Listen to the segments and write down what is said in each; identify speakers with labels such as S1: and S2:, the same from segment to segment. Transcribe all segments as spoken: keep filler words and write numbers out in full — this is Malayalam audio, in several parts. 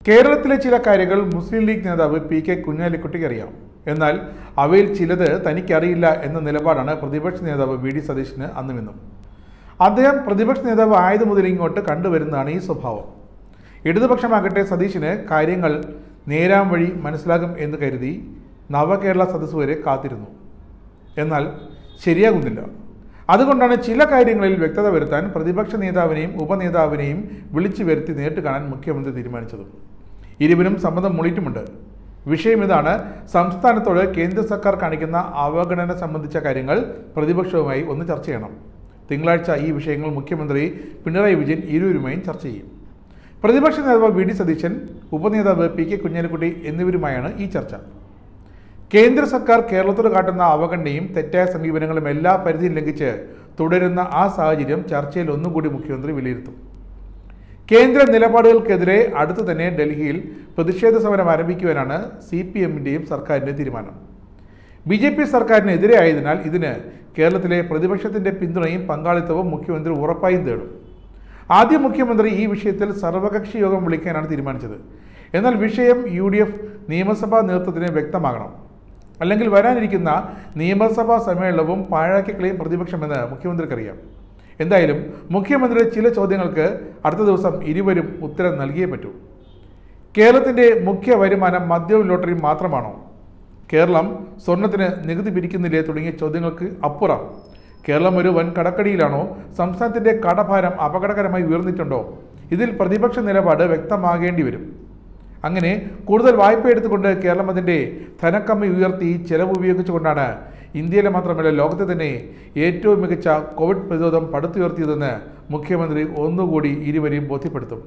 S1: കേരളത്തിലെ ചില കാര്യങ്ങൾ മുസ്ലിം ലീഗ് നേതാവ് പി കെ കുഞ്ഞാലിക്കുട്ടിക്ക് അറിയാം. എന്നാൽ അവയിൽ ചിലത് തനിക്കറിയില്ല എന്ന നിലപാടാണ് പ്രതിപക്ഷ നേതാവ് വി ഡി സതീശന് അന്നുമിന്നും. അദ്ദേഹം പ്രതിപക്ഷ നേതാവ് ആയതു മുതൽ ഇങ്ങോട്ട് കണ്ടുവരുന്നതാണ് ഈ സ്വഭാവം. ഇടതുപക്ഷമാകട്ടെ സതീശന് കാര്യങ്ങൾ നേരാം വഴി മനസ്സിലാകും എന്ന് കരുതി നവകേരള സദസ്സ് വരെ കാത്തിരുന്നു. എന്നാൽ ശരിയാകുന്നില്ല. അതുകൊണ്ടാണ് ചില കാര്യങ്ങളിൽ വ്യക്തത വരുത്താൻ പ്രതിപക്ഷ നേതാവിനെയും ഉപനേതാവിനെയും വിളിച്ചു വരുത്തി നേരിട്ട് കാണാൻ മുഖ്യമന്ത്രി തീരുമാനിച്ചത്. ഇരുവരും സമ്മതം മൂളിയിട്ടുമുണ്ട്. വിഷയം ഇതാണ്: സംസ്ഥാനത്തോട് കേന്ദ്ര സർക്കാർ കാണിക്കുന്ന അവഗണന സംബന്ധിച്ച കാര്യങ്ങൾ പ്രതിപക്ഷവുമായി ഒന്ന് ചർച്ച ചെയ്യണം. തിങ്കളാഴ്ച ഈ വിഷയങ്ങൾ മുഖ്യമന്ത്രി പിണറായി വിജയൻ ഇരുവരുമായും ചർച്ച ചെയ്യും. പ്രതിപക്ഷ നേതാവ് വി ഡി സതീശൻ, ഉപനേതാവ് പി കെ കുഞ്ഞാലിക്കുട്ടി എന്നിവരുമായാണ് ഈ ചർച്ച. കേന്ദ്ര സർക്കാർ കേരളത്തോട് കാട്ടുന്ന അവഗണനയും തെറ്റായ സമീപനങ്ങളും എല്ലാ പരിധിയും ലംഘിച്ച് തുടരുന്ന ആ സാഹചര്യം ചർച്ചയിൽ ഒന്നുകൂടി മുഖ്യമന്ത്രി വിലയിരുത്തും. കേന്ദ്ര നിലപാടുകൾക്കെതിരെ അടുത്തു തന്നെ ഡൽഹിയിൽ പ്രതിഷേധ സമരം ആരംഭിക്കുവാനാണ് സി പി എമ്മിൻ്റെയും സർക്കാരിൻ്റെയും തീരുമാനം. ബി ജെ പി സർക്കാരിനെതിരെ ആയതിനാൽ ഇതിന് കേരളത്തിലെ പ്രതിപക്ഷത്തിൻ്റെ പിന്തുണയും പങ്കാളിത്തവും മുഖ്യമന്ത്രി ഉറപ്പായും തേടും. ആദ്യം മുഖ്യമന്ത്രി ഈ വിഷയത്തിൽ സർവകക്ഷി യോഗം വിളിക്കാനാണ് തീരുമാനിച്ചത്. എന്നാൽ വിഷയം യു ഡി എഫ് നിയമസഭാ നേതൃത്വത്തിന് വ്യക്തമാകണം. അല്ലെങ്കിൽ വരാനിരിക്കുന്ന നിയമസഭാ സമ്മേളനവും പാഴാക്കിക്കളയും പ്രതിപക്ഷമെന്ന് മുഖ്യമന്ത്രിക്കറിയാം. എന്തായാലും മുഖ്യമന്ത്രിയുടെ ചില ചോദ്യങ്ങൾക്ക് അടുത്ത ദിവസം ഇരുവരും ഉത്തരം നൽകിയേ പറ്റൂ. കേരളത്തിൻ്റെ മുഖ്യ വരുമാനം മദ്യവും ലോട്ടറിയും മാത്രമാണോ? കേരളം സ്വർണത്തിന് നികുതി പിരിക്കുന്നില്ലേ? തുടങ്ങിയ ചോദ്യങ്ങൾക്ക് അപ്പുറം കേരളം ഒരു വൻ കടക്കടിയിലാണോ? സംസ്ഥാനത്തിൻ്റെ കടഭാരം അപകടകരമായി ഉയർന്നിട്ടുണ്ടോ? ഇതിൽ പ്രതിപക്ഷ നിലപാട് വ്യക്തമാകേണ്ടി വരും. അങ്ങനെ കൂടുതൽ വായ്പ എടുത്തുകൊണ്ട് കേരളം അതിൻ്റെ ധനക്കമ്മി ഉയർത്തി ചെലവ് ഉപയോഗിച്ചുകൊണ്ടാണ് ഇന്ത്യയിലെ മാത്രമല്ല ലോകത്തെ തന്നെ ഏറ്റവും മികച്ച കോവിഡ് പ്രതിരോധം പടുത്തുയർത്തിയതെന്ന് മുഖ്യമന്ത്രി ഒന്നുകൂടി ഇരുവരെയും ബോധ്യപ്പെടുത്തും.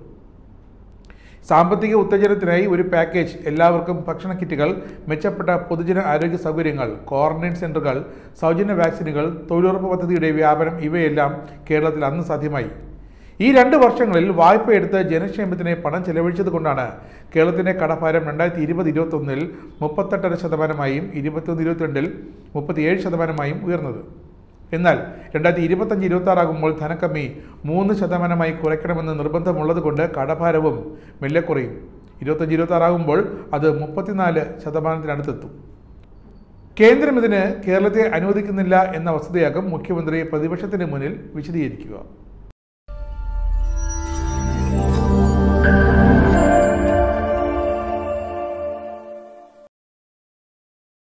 S1: സാമ്പത്തിക ഉത്തേജനത്തിനായി ഒരു പാക്കേജ്, എല്ലാവർക്കും ഭക്ഷണ കിറ്റുകൾ, മെച്ചപ്പെട്ട പൊതുജന ആരോഗ്യ സൗകര്യങ്ങൾ, ക്വാറന്റൈൻ സെൻ്ററുകൾ, സൗജന്യ വാക്സിനുകൾ, തൊഴിലുറപ്പ് പദ്ധതിയുടെ വ്യാപനം ഇവയെല്ലാം കേരളത്തിൽ അന്ന് സാധ്യമായി. ഈ രണ്ട് വർഷങ്ങളിൽ വായ്പയെടുത്ത് ജനക്ഷേമത്തിന് പണം ചെലവഴിച്ചത് കൊണ്ടാണ് കേരളത്തിൻ്റെ കടഭാരം രണ്ടായിരത്തി ഇരുപത് ഇരുപത്തൊന്നിൽ മുപ്പത്തെട്ടര ശതമാനമായും ഇരുപത്തൊന്ന് ഇരുപത്തിരണ്ടിൽ മുപ്പത്തിയേഴ് ശതമാനമായും ഉയർന്നത്. എന്നാൽ രണ്ടായിരത്തി ഇരുപത്തഞ്ച് ഇരുപത്തി ആറാകുമ്പോൾ ധനക്കമ്മി മൂന്ന് ശതമാനമായി കുറയ്ക്കണമെന്ന് നിർബന്ധമുള്ളത് കൊണ്ട് കടഭാരവും മെല്ലെ കുറയും. ഇരുപത്തഞ്ച് ഇരുപത്തി ആറാകുമ്പോൾ അത് മുപ്പത്തിനാല് ശതമാനത്തിനടുത്തെത്തും. കേന്ദ്രം ഇതിന് കേരളത്തെ അനുവദിക്കുന്നില്ല എന്ന വസ്തുതയാകും മുഖ്യമന്ത്രി പ്രതിപക്ഷത്തിന് മുന്നിൽ വിശദീകരിക്കുക.